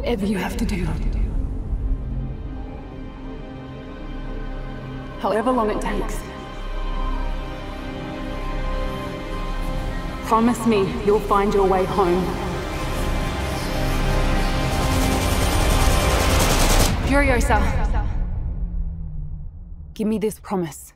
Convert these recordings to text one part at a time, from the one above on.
Whatever you have to do. However long it takes. Promise me you'll find your way home. Furiosa. Give me this promise.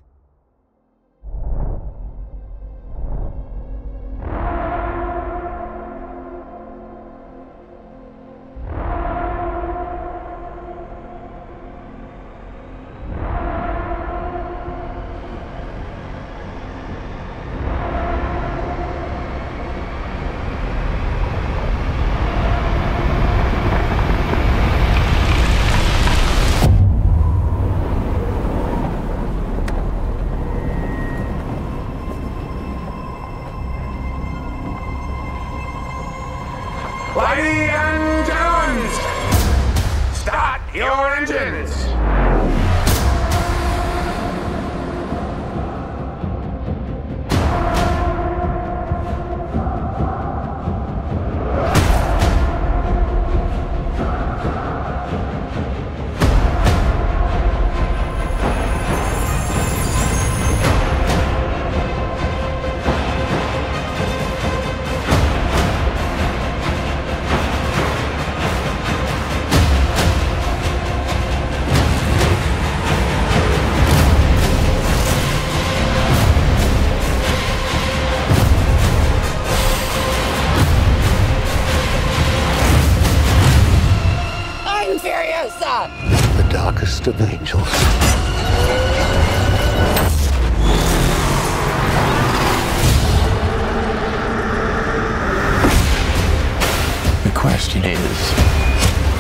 Ladies and gentlemen, start your engines! Furiosa! The darkest of angels. The question is,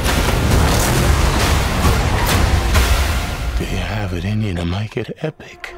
do you have it in you to make it epic?